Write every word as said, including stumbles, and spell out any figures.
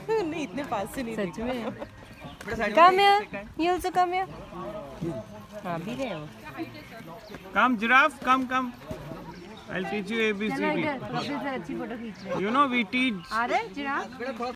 नहीं, इतने पास से नहीं सच में। Come here. You also come here. हाँ भी रहे हो। Come giraffe, come come. I'll teach you A B C D. अच्छी फोटो खींच रहे You know we teach. आ रहे जिराफ।